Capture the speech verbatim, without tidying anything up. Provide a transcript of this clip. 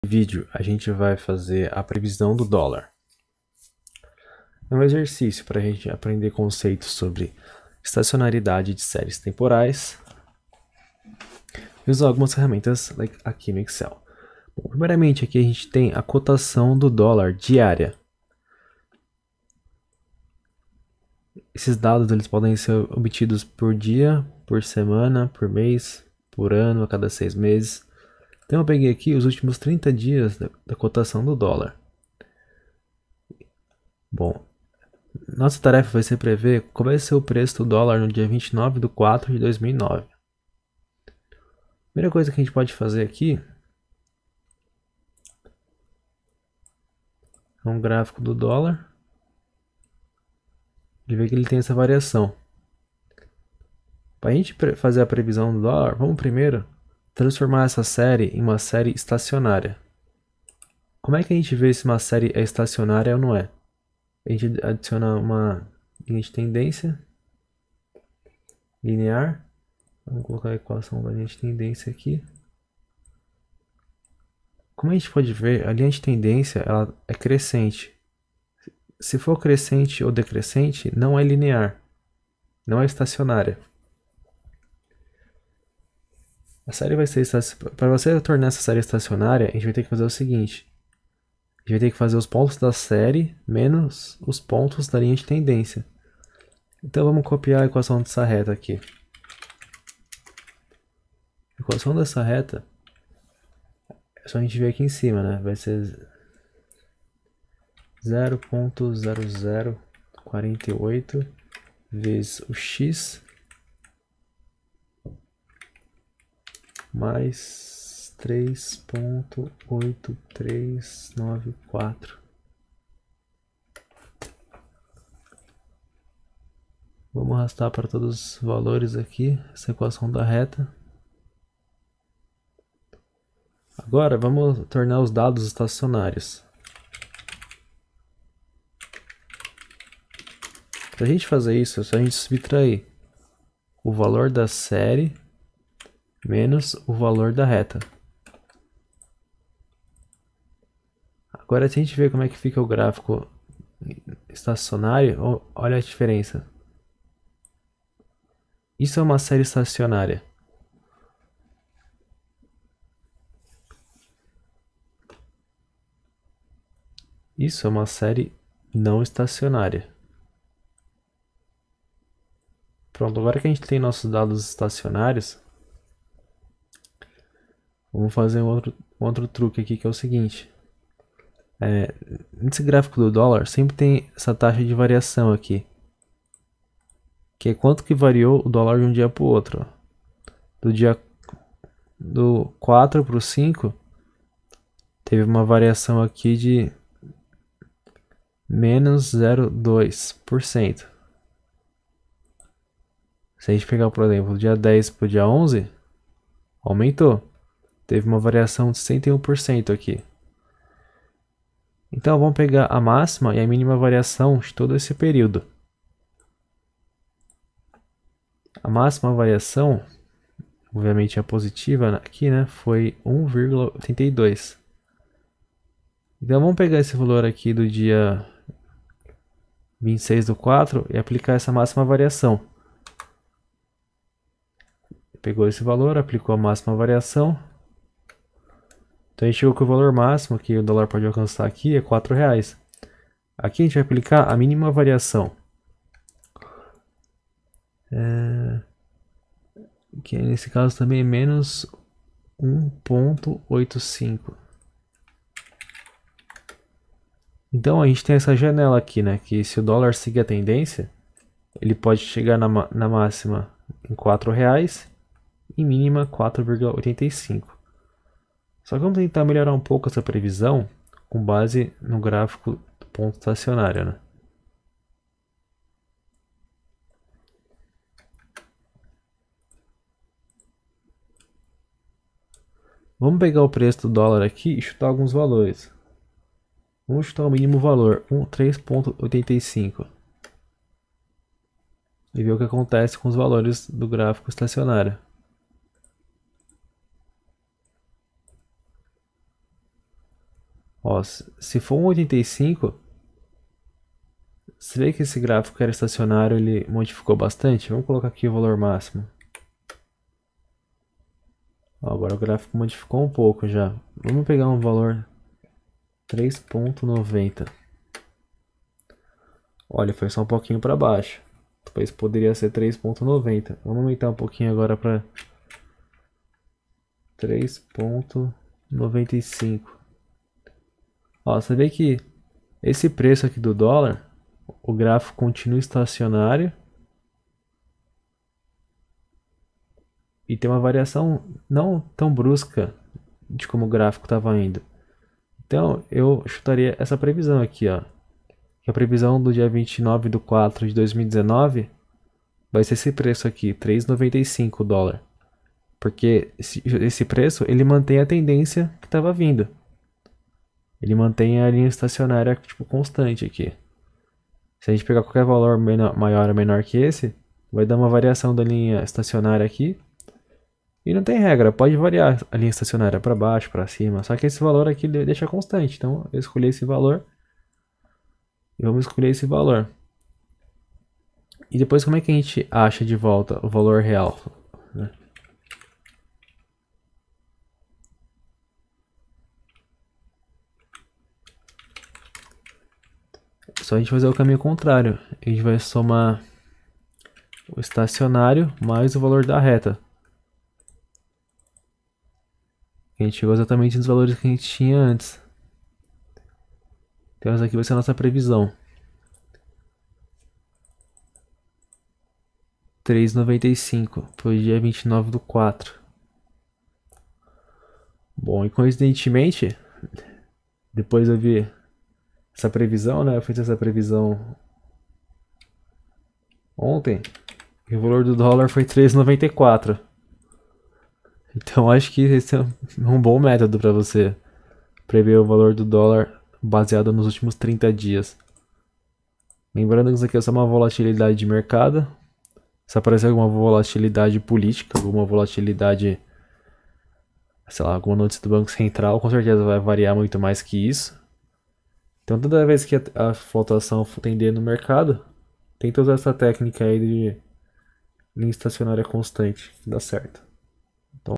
Vídeo a gente vai fazer a previsão do dólar. É um exercício para a gente aprender conceitos sobre estacionalidade de séries temporais e usar algumas ferramentas like aqui no Excel. Bom, primeiramente aqui a gente tem a cotação do dólar diária. Esses dados eles podem ser obtidos por dia, por semana, por mês, por ano, a cada seis meses. Então eu peguei aqui os últimos trinta dias da, da cotação do dólar. Bom, nossa tarefa vai ser prever qual vai ser o preço do dólar no dia vinte e nove de quatro de dois mil e nove. A primeira coisa que a gente pode fazer aqui é um gráfico do dólar. Ele vê que ele tem essa variação. Para a gente fazer a previsão do dólar, vamos primeiro transformar essa série em uma série estacionária. Como é que a gente vê se uma série é estacionária ou não é? A gente adiciona uma linha de tendência linear. Vamos colocar a equação da linha de tendência aqui. Como a gente pode ver, a linha de tendência ela é crescente. Se for crescente ou decrescente, não é linear, não é estacionária. A série vai ser para você tornar essa série estacionária, a gente vai ter que fazer o seguinte: a gente vai ter que fazer os pontos da série menos os pontos da linha de tendência. Então vamos copiar a equação dessa reta aqui. A equação dessa reta é só a gente ver aqui em cima, né? Vai ser zero ponto zero zero quatro oito vezes o x mais três ponto oito três nove quatro. Vamos arrastar para todos os valores aqui essa equação da reta. Agora vamos tornar os dados estacionários. Para a gente fazer isso, é só a gente subtrair o valor da série menos o valor da reta. Agora, se a gente ver como é que fica o gráfico estacionário, olha a diferença. Isso é uma série estacionária. Isso é uma série não estacionária. Pronto, agora que a gente tem nossos dados estacionários, vamos fazer um outro, um outro truque aqui, que é o seguinte. É, nesse gráfico do dólar, sempre tem essa taxa de variação aqui, que é quanto que variou o dólar de um dia para o outro. Do dia do quatro para o cinco, teve uma variação aqui de menos zero vírgula dois por cento. Se a gente pegar, por exemplo, do dia dez para o dia onze, aumentou. Teve uma variação de sessenta e um por cento aqui. Então vamos pegar a máxima e a mínima variação de todo esse período. A máxima variação, obviamente a positiva aqui, né, foi um vírgula oitenta e dois. Então vamos pegar esse valor aqui do dia vinte e seis do quatro e aplicar essa máxima variação. Pegou esse valor, aplicou a máxima variação. Então a gente chegou que o valor máximo que o dólar pode alcançar aqui é quatro reais. Aqui a gente vai aplicar a mínima variação. É... Que nesse caso também é menos um vírgula oitenta e cinco. Então a gente tem essa janela aqui, né? Que se o dólar seguir a tendência, ele pode chegar na, na máxima em quatro reais e mínima quatro vírgula oitenta e cinco. Só que vamos tentar melhorar um pouco essa previsão com base no gráfico do ponto estacionário, né? Vamos pegar o preço do dólar aqui e chutar alguns valores. Vamos chutar o mínimo valor, três vírgula oitenta e cinco. E ver o que acontece com os valores do gráfico estacionário. Ó, se for um oitenta e cinco, você vê que esse gráfico era estacionário, ele modificou bastante? Vamos colocar aqui o valor máximo. Ó, agora o gráfico modificou um pouco já. Vamos pegar um valor três ponto noventa. Olha, foi só um pouquinho para baixo. Depois poderia ser três ponto noventa. Vamos aumentar um pouquinho agora para três ponto noventa e cinco. Ó, você vê que esse preço aqui do dólar, o gráfico continua estacionário e tem uma variação não tão brusca de como o gráfico estava indo. Então eu chutaria essa previsão aqui, ó. Que a previsão do dia vinte e nove de quatro de dois mil e dezenove vai ser esse preço aqui, três reais e noventa e cinco centavos o dólar. Porque esse, esse preço, ele mantém a tendência que estava vindo. Ele mantém a linha estacionária tipo constante aqui. Se a gente pegar qualquer valor menor, maior ou menor que esse, vai dar uma variação da linha estacionária aqui. E não tem regra, pode variar a linha estacionária para baixo, para cima. Só que esse valor aqui deixa constante. Então eu escolhi esse valor. E vamos escolher esse valor. E depois como é que a gente acha de volta o valor real? Né? Só a gente fazer o caminho contrário. A gente vai somar o estacionário mais o valor da reta. A gente chegou exatamente nos valores que a gente tinha antes. Então essa aqui vai ser a nossa previsão. três reais e noventa e cinco para o dia vinte e nove do quatro. Bom, e coincidentemente, depois eu vi essa previsão, né? Eu fiz essa previsão ontem. E o valor do dólar foi três reais e noventa e quatro. Então acho que esse é um bom método para você prever o valor do dólar baseado nos últimos trinta dias. Lembrando que isso aqui é só uma volatilidade de mercado. Se aparecer alguma volatilidade política, alguma volatilidade, sei lá, alguma notícia do Banco Central, com certeza vai variar muito mais que isso. Então toda vez que a flutuação tender no mercado, tenta usar essa técnica aí de linha estacionária constante, dá certo.